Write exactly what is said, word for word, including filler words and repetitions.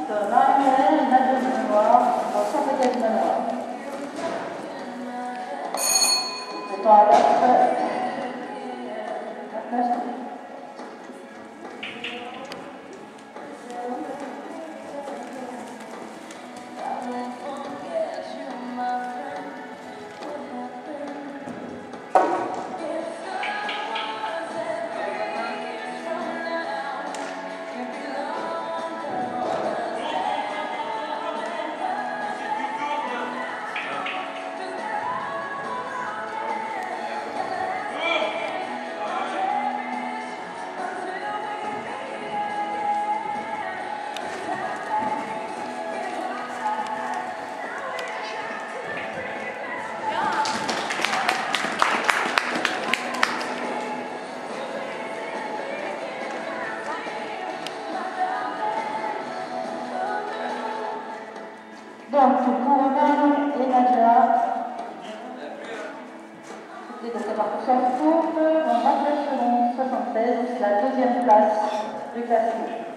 Marie-Hélène et Nadia Manoir dans cent pétales manoir. Le temps à battre vingt-neuf. Donc, c'est pour Romain et Nadia. C'était donc la partie courte, en vingt-neuf secondes soixante-seize, c'est la deuxième place du classement.